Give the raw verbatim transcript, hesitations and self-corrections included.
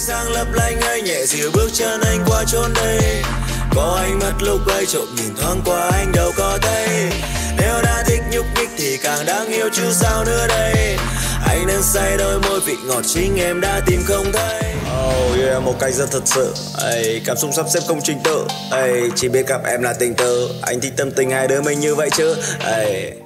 sáng lấp lánh ấy nhẹ dịu bước chân anh qua chốn đây. Có ánh mắt lúc ấy trộm nhìn thoáng qua anh đâu có thấy. Nếu đã thích nhúc nhích thì càng đáng yêu chứ sao nữa đây. Anh đang say đôi môi vị ngọt chính em đã tìm không thấy. Oh yeah, một cách rất thật sự. Ay, cảm xúc sắp xếp không trình tự. Ay, chỉ biết gặp em là tình tự. Anh thích tâm tình hai đứa mình như vậy chứ. Ay.